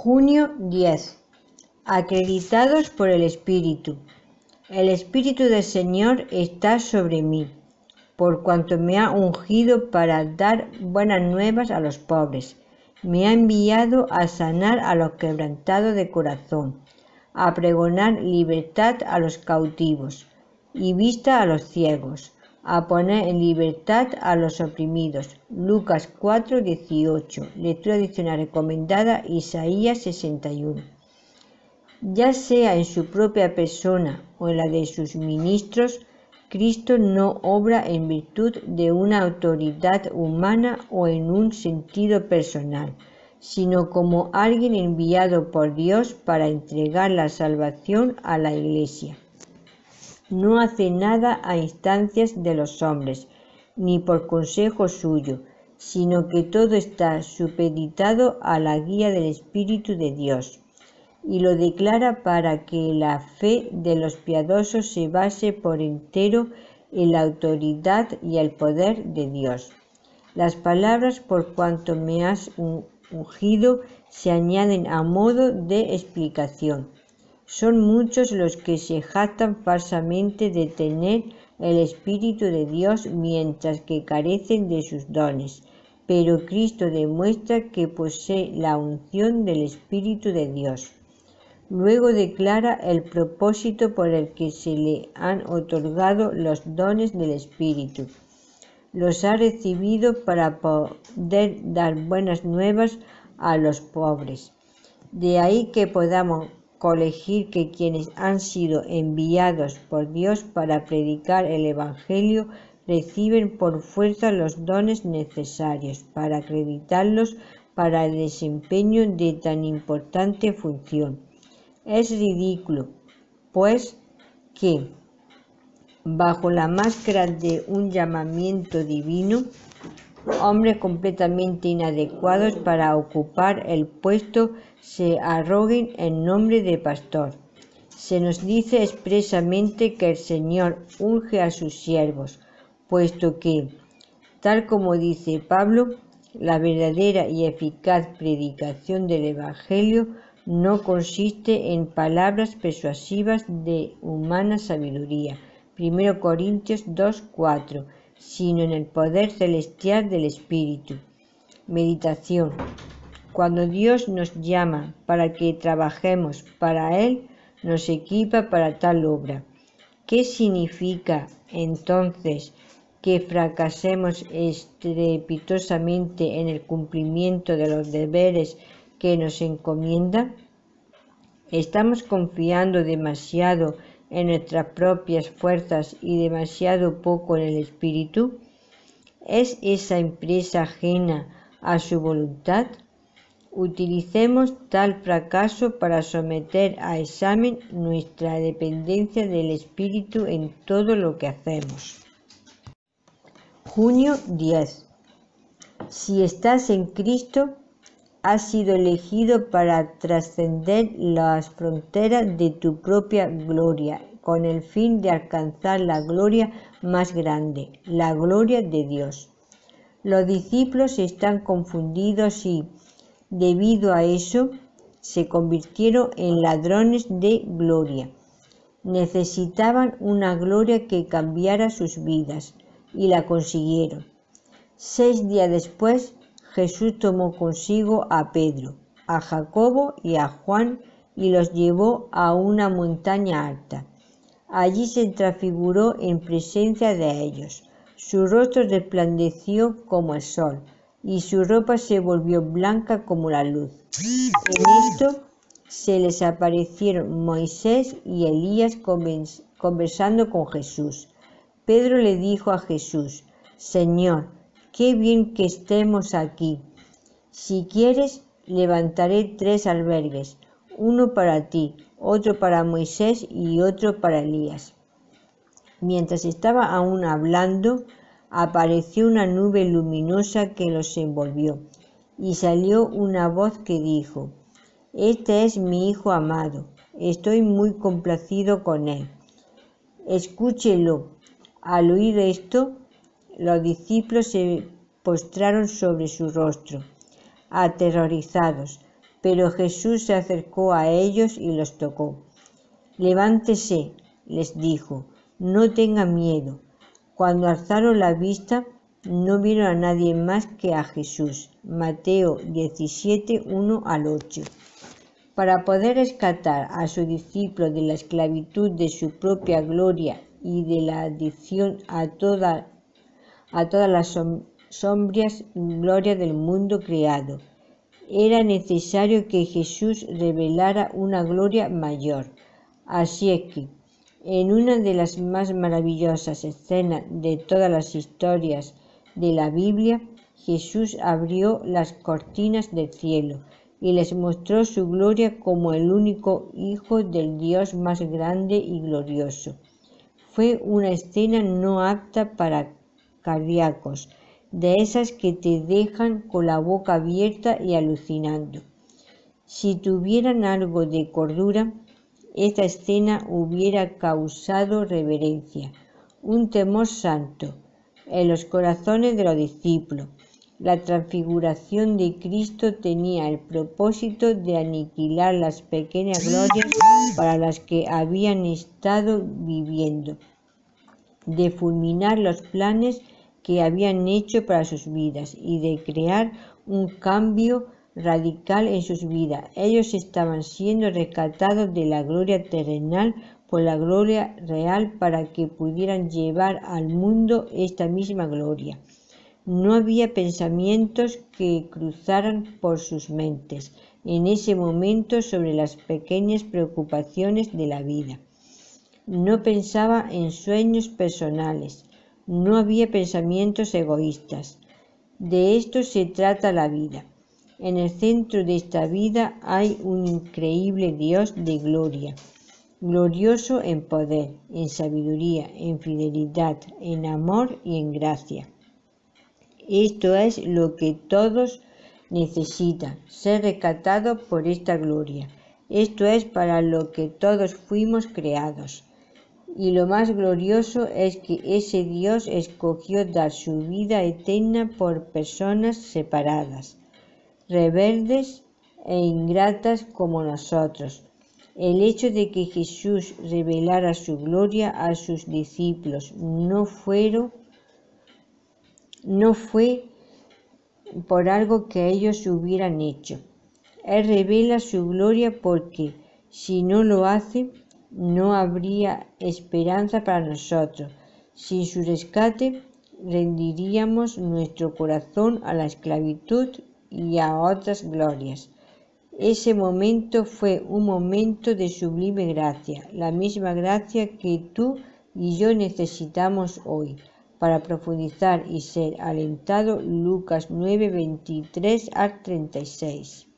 Junio 10. Acreditados por el Espíritu. El Espíritu del Señor está sobre mí, por cuanto me ha ungido para dar buenas nuevas a los pobres. Me ha enviado a sanar a los quebrantados de corazón, a pregonar libertad a los cautivos y vista a los ciegos, a poner en libertad a los oprimidos. Lucas 4:18. Lectura adicional recomendada, Isaías 61. Ya sea en su propia persona o en la de sus ministros, Cristo no obra en virtud de una autoridad humana o en un sentido personal, sino como alguien enviado por Dios para entregar la salvación a la Iglesia. No hace nada a instancias de los hombres, ni por consejo suyo, sino que todo está supeditado a la guía del Espíritu de Dios, y lo declara para que la fe de los piadosos se base por entero en la autoridad y el poder de Dios. Las palabras "por cuanto me has ungido" se añaden a modo de explicación. Son muchos los que se jactan falsamente de tener el Espíritu de Dios mientras que carecen de sus dones, pero Cristo demuestra que posee la unción del Espíritu de Dios. Luego declara el propósito por el que se le han otorgado los dones del Espíritu. Los ha recibido para poder dar buenas nuevas a los pobres. De ahí que podamos colegir que quienes han sido enviados por Dios para predicar el Evangelio reciben por fuerza los dones necesarios para acreditarlos para el desempeño de tan importante función. Es ridículo, pues, que, bajo la máscara de un llamamiento divino, hombres completamente inadecuados para ocupar el puesto se arroguen el nombre de pastor. Se nos dice expresamente que el Señor unge a sus siervos, puesto que, tal como dice Pablo, la verdadera y eficaz predicación del Evangelio no consiste en palabras persuasivas de humana sabiduría, 1 Corintios 2:4, sino en el poder celestial del Espíritu. Meditación. Cuando Dios nos llama para que trabajemos para Él, nos equipa para tal obra. ¿Qué significa, entonces, que fracasemos estrepitosamente en el cumplimiento de los deberes que nos encomienda? ¿Estamos confiando demasiado en nuestras propias fuerzas y demasiado poco en el Espíritu? ¿Es esa empresa ajena a su voluntad? Utilicemos tal fracaso para someter a examen nuestra dependencia del Espíritu en todo lo que hacemos. Junio 10. Si estás en Cristo, has sido elegido para trascender las fronteras de tu propia gloria, con el fin de alcanzar la gloria más grande, la gloria de Dios. Los discípulos están confundidos y, debido a eso, se convirtieron en ladrones de gloria. Necesitaban una gloria que cambiara sus vidas, y la consiguieron. 6 días después, Jesús tomó consigo a Pedro, a Jacobo y a Juan y los llevó a una montaña alta. Allí se transfiguró en presencia de ellos. Su rostro resplandeció como el sol y su ropa se volvió blanca como la luz. En esto se les aparecieron Moisés y Elías conversando con Jesús. Pedro le dijo a Jesús: Señor, qué bien que estemos aquí. Si quieres, levantaré 3 albergues, uno para ti, otro para Moisés y otro para Elías. Mientras estaba aún hablando, apareció una nube luminosa que los envolvió, y salió una voz que dijo: Este es mi Hijo amado, estoy muy complacido con él. Escúchelo. Al oír esto, los discípulos se postraron sobre su rostro, aterrorizados. Pero Jesús se acercó a ellos y los tocó. «Levántese», les dijo, «no tengan miedo». Cuando alzaron la vista, no vieron a nadie más que a Jesús. Mateo 17, 1 al 8. Para poder rescatar a su discípulo de la esclavitud de su propia gloria y de la adicción a todas las sombrías glorias del mundo creado, era necesario que Jesús revelara una gloria mayor. Así es que, en una de las más maravillosas escenas de todas las historias de la Biblia, Jesús abrió las cortinas del cielo y les mostró su gloria como el único Hijo del Dios más grande y glorioso. Fue una escena no apta para cardíacos, de esas que te dejan con la boca abierta y alucinando. Si tuvieran algo de cordura, esta escena hubiera causado reverencia, un temor santo, en los corazones de los discípulos. La transfiguración de Cristo tenía el propósito de aniquilar las pequeñas glorias para las que habían estado viviendo, de fulminar los planes que habían hecho para sus vidas y de crear un cambio radical en sus vidas. Ellos estaban siendo rescatados de la gloria terrenal por la gloria real para que pudieran llevar al mundo esta misma gloria. No había pensamientos que cruzaran por sus mentes en ese momento sobre las pequeñas preocupaciones de la vida. No pensaba en sueños personales. No había pensamientos egoístas. De esto se trata la vida. En el centro de esta vida hay un increíble Dios de gloria, glorioso en poder, en sabiduría, en fidelidad, en amor y en gracia. Esto es lo que todos necesitan, ser rescatados por esta gloria. Esto es para lo que todos fuimos creados. Y lo más glorioso es que ese Dios escogió dar su vida eterna por personas separadas, rebeldes e ingratas como nosotros. El hecho de que Jesús revelara su gloria a sus discípulos no fue por algo que ellos hubieran hecho. Él revela su gloria porque, si no lo hace, no habría esperanza para nosotros. Sin su rescate, rendiríamos nuestro corazón a la esclavitud y a otras glorias. Ese momento fue un momento de sublime gracia, la misma gracia que tú y yo necesitamos hoy para profundizar y ser alentados. Lucas 9, 23 al 36.